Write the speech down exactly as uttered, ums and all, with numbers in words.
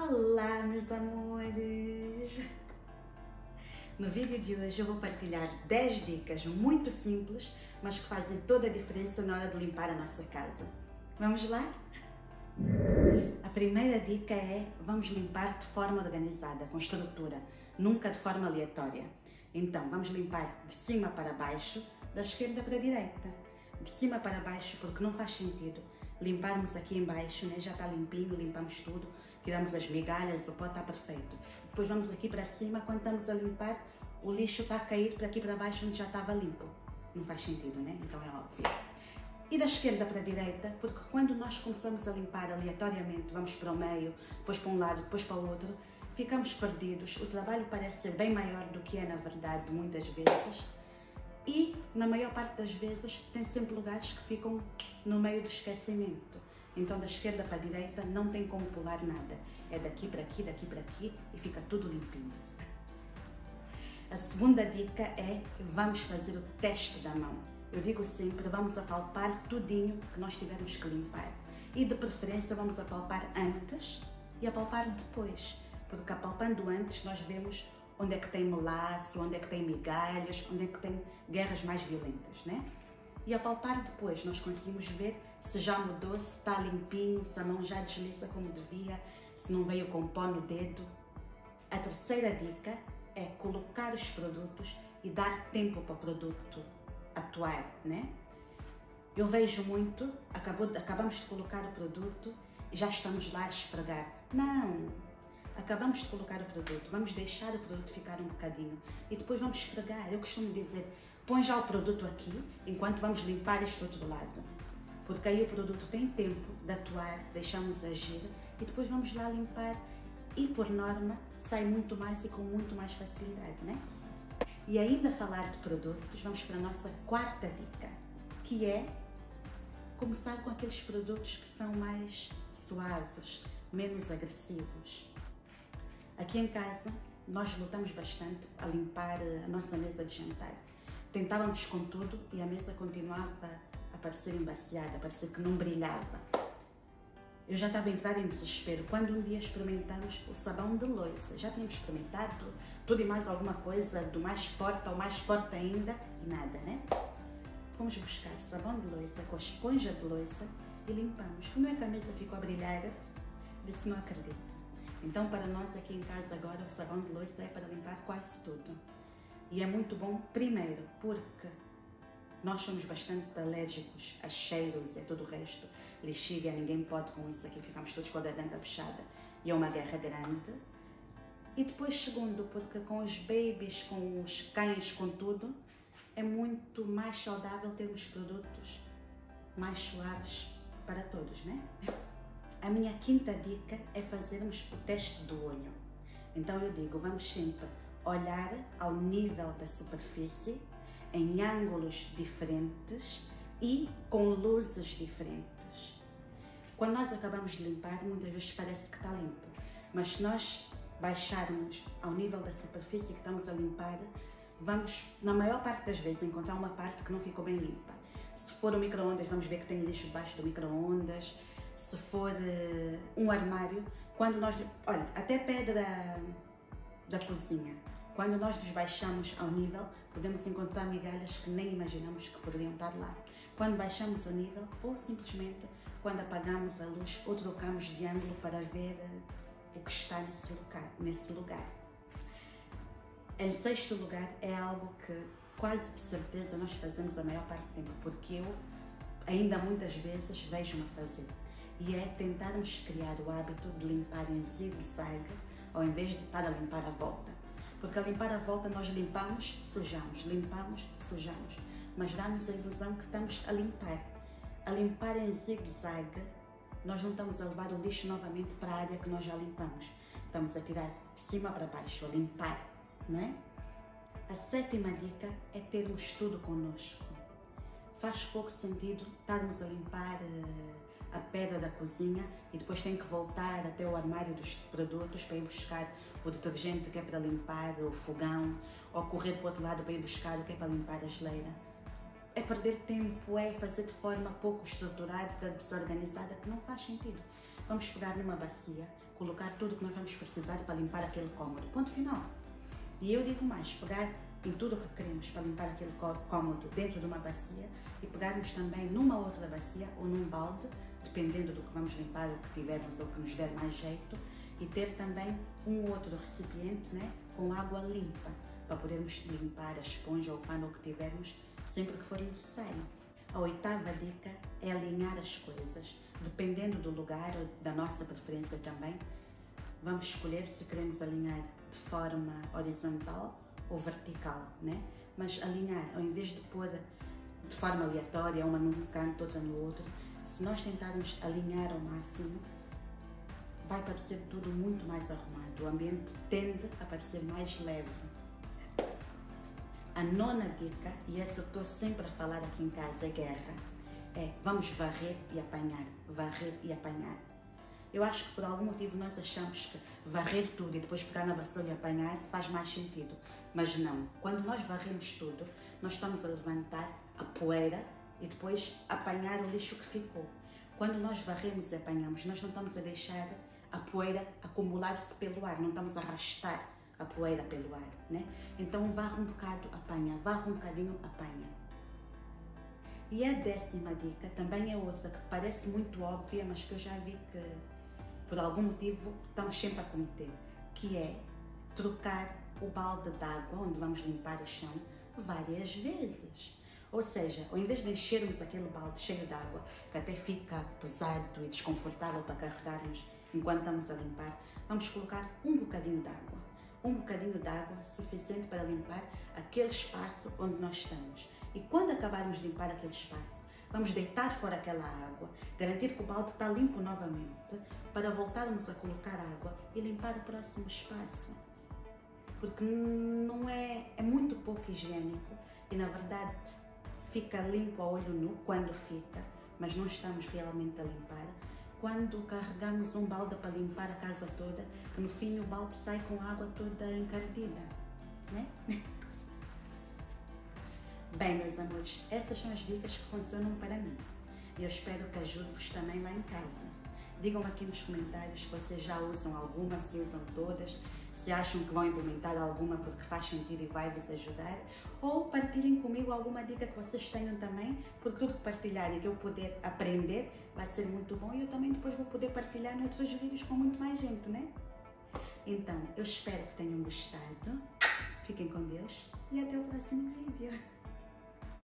Olá, meus amores! No vídeo de hoje eu vou partilhar dez dicas muito simples, mas que fazem toda a diferença na hora de limpar a nossa casa. Vamos lá? A primeira dica é: vamos limpar de forma organizada, com estrutura, nunca de forma aleatória. Então, vamos limpar de cima para baixo, da esquerda para a direita. De cima para baixo, porque não faz sentido limparmos aqui embaixo, né? Já está limpinho, limpamos tudo, tiramos as migalhas, o pó está perfeito. Depois vamos aqui para cima, quando estamos a limpar, o lixo está a cair para aqui para baixo onde já estava limpo. Não faz sentido, né? Então é óbvio. E da esquerda para a direita, porque quando nós começamos a limpar aleatoriamente, vamos para o meio, depois para um lado, depois para o outro, ficamos perdidos, o trabalho parece ser bem maior do que é na verdade, muitas vezes. E, na maior parte das vezes, tem sempre lugares que ficam no meio do esquecimento. Então, da esquerda para a direita, não tem como pular nada. É daqui para aqui, daqui para aqui e fica tudo limpinho. A segunda dica é: vamos fazer o teste da mão. Eu digo sempre, vamos apalpar tudinho que nós tivermos que limpar. E, de preferência, vamos apalpar antes e apalpar depois. Porque apalpando antes, nós vemos onde é que tem melaço, onde é que tem migalhas, onde é que tem guerras mais violentas, né? E a palpar depois, nós conseguimos ver se já mudou, se está limpinho, se a mão já desliza como devia, se não veio com pó no dedo. A terceira dica é colocar os produtos e dar tempo para o produto atuar, né? Eu vejo muito, acabou, acabamos de colocar o produto e já estamos lá a esfregar. Não! Acabamos de colocar o produto, vamos deixar o produto ficar um bocadinho e depois vamos esfregar. Eu costumo dizer, põe já o produto aqui enquanto vamos limpar este outro lado. Porque aí o produto tem tempo de atuar, deixamos agir e depois vamos lá limpar e, por norma, sai muito mais e com muito mais facilidade, né? E ainda a falar de produtos, vamos para a nossa quarta dica, que é começar com aqueles produtos que são mais suaves, menos agressivos. Aqui em casa, nós lutamos bastante a limpar a nossa mesa de jantar. Tentávamos com tudo e a mesa continuava a parecer embaciada, a parecer que não brilhava. Eu já estava a entrar em desespero quando um dia experimentamos o sabão de louça. Já tínhamos experimentado tudo e mais alguma coisa, do mais forte ao mais forte ainda, e nada, né? Fomos buscar o sabão de louça com a esponja de louça e limpamos. Não é que a mesa ficou a brilhar? Disse, não acredito. Então, para nós aqui em casa agora, o sabão de louça é para limpar quase tudo. E é muito bom, primeiro, porque nós somos bastante alérgicos a cheiros e a todo o resto. Lexívia, ninguém pode com isso aqui, ficamos todos com a garganta fechada. E é uma guerra grande. E depois, segundo, porque com os babies, com os cães, com tudo, é muito mais saudável termos produtos mais suaves para todos, né? A minha quinta dica é fazermos o teste do olho. Então eu digo, vamos sempre olhar ao nível da superfície, em ângulos diferentes e com luzes diferentes. Quando nós acabamos de limpar, muitas vezes parece que está limpo, mas se nós baixarmos ao nível da superfície que estamos a limpar, vamos, na maior parte das vezes, encontrar uma parte que não ficou bem limpa. Se for o micro-ondas, vamos ver que tem lixo debaixo do micro-ondas. Se for uh, um armário, quando nós, olha, até pedra da cozinha, quando nós nos baixamos ao nível, podemos encontrar migalhas que nem imaginamos que poderiam estar lá. Quando baixamos o nível, ou simplesmente quando apagamos a luz ou trocamos de ângulo para ver uh, o que está nesse lugar, nesse lugar. Em sexto lugar, é algo que quase de certeza nós fazemos a maior parte do tempo, porque eu ainda muitas vezes vejo-me a fazer. E é tentarmos criar o hábito de limpar em zigue-zague, ao invés de estar a limpar a volta. Porque a limpar a volta nós limpamos, sujamos, limpamos, sujamos. Mas dá-nos a ilusão que estamos a limpar. A limpar em zigue-zague, nós não estamos a levar o lixo novamente para a área que nós já limpamos. Estamos a tirar de cima para baixo, a limpar, não é? A sétima dica é termos tudo connosco. Faz pouco sentido estarmos a limpar a pedra da cozinha e depois tem que voltar até o armário dos produtos para ir buscar o detergente que é para limpar o fogão, ou correr para o outro lado para ir buscar o que é para limpar a geleira. É perder tempo, é fazer de forma pouco estruturada, desorganizada, que não faz sentido. Vamos pegar numa bacia, colocar tudo que nós vamos precisar para limpar aquele cômodo. Ponto final. E eu digo mais, pegar em tudo o que queremos para limpar aquele cômodo dentro de uma bacia e pegarmos também numa outra bacia ou num balde, dependendo do que vamos limpar, o que tivermos ou que nos der mais jeito, e ter também um outro recipiente, né, com água limpa, para podermos limpar a esponja ou o pano que tivermos sempre que for necessário. A oitava dica é alinhar as coisas. Dependendo do lugar ou da nossa preferência também, vamos escolher se queremos alinhar de forma horizontal ou vertical, né? Mas alinhar, ao invés de pôr de forma aleatória, uma num canto, outra no outro, se nós tentarmos alinhar ao máximo, vai parecer tudo muito mais arrumado. O ambiente tende a parecer mais leve. A nona dica, e essa eu estou sempre a falar aqui em casa, é guerra. É, vamos varrer e apanhar, varrer e apanhar. Eu acho que por algum motivo nós achamos que varrer tudo e depois pegar na vassoura e apanhar faz mais sentido. Mas não. Quando nós varremos tudo, nós estamos a levantar a poeira e depois apanhar o lixo que ficou. Quando nós varremos e apanhamos, nós não estamos a deixar a poeira acumular-se pelo ar, não estamos a arrastar a poeira pelo ar, né? Então varra um bocado, apanha, varra um bocadinho, apanha. E a décima dica também é outra que parece muito óbvia, mas que eu já vi que por algum motivo estamos sempre a cometer, que é trocar o balde de água onde vamos limpar o chão várias vezes. Ou seja, ao invés de enchermos aquele balde cheio de água, que até fica pesado e desconfortável para carregarmos enquanto estamos a limpar, vamos colocar um bocadinho de água. Um bocadinho de água suficiente para limpar aquele espaço onde nós estamos. E quando acabarmos de limpar aquele espaço, vamos deitar fora aquela água, garantir que o balde está limpo novamente, para voltarmos a colocar água e limpar o próximo espaço. Porque não é, é muito pouco higiênico e, na verdade, fica limpo a olho nu quando fica, mas não estamos realmente a limpar. Quando carregamos um balde para limpar a casa toda, que no fim o balde sai com a água toda encardida, né? Bem, meus amores, essas são as dicas que funcionam para mim. E eu espero que ajude-vos também lá em casa. Digam aqui nos comentários se vocês já usam alguma, se usam todas, se acham que vão implementar alguma porque faz sentido e vai vos ajudar, ou partilhem comigo alguma dica que vocês tenham também, porque tudo que partilharem que eu puder aprender vai ser muito bom e eu também depois vou poder partilhar noutros vídeos com muito mais gente, né? Então, eu espero que tenham gostado, fiquem com Deus e até o próximo vídeo.